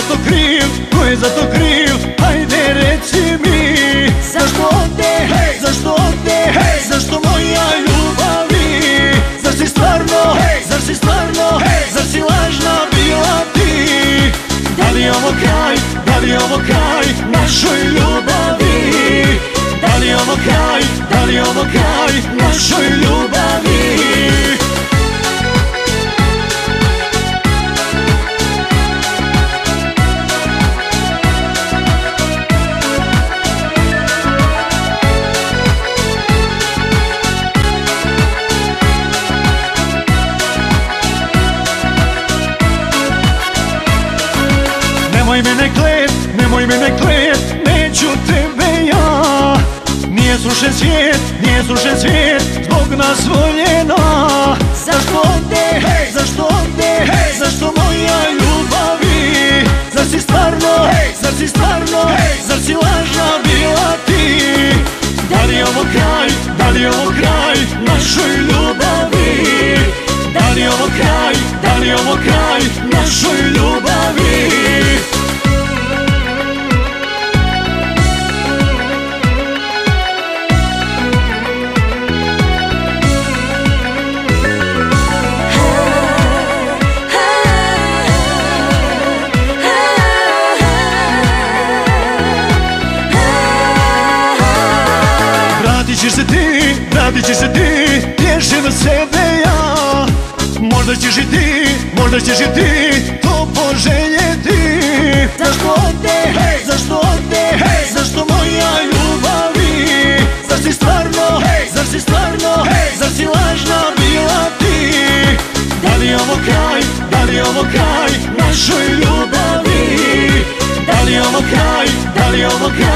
to kriv, ko je za to kriv, hajde reci mi. Zašto ovde, zašto ovde, zašto moja ljubavi? Zar si stvarno, zar si stvarno, zar si lažna bila ti? Da li je ovo kraj, da li je ovo kraj našoj ljubavi? Da li je ovo kraj, da li je ovo kraj našoj ljubavi? Nemoj mene klet, nemoj mene klet, neću tebe ja. Nije srušen svijet, nije srušen svijet, zbog nas voljena. Zašto ovde, zašto ovde, zašto moja ljubavi? Zar si stvarno, zar si stvarno, zar si lažna bila ti? Da li je ovo kraj, da li je ovo kraj našoj ljubavi? Da li je ovo kraj, da li je ovo kraj našoj ljubavi? Vratit ćeš se ti, tješim sebe ja. Možda ćeš i ti, možda ćeš i ti to poželjeti. Zašto ovde, zašto ovde, zašto moja ljubavi? Zar si stvarno, zar si stvarno, zar si lažna bila ti? Da li je ovo kraj, da li je ovo kraj našoj ljubavi? Da li je ovo kraj, da li je ovo kraj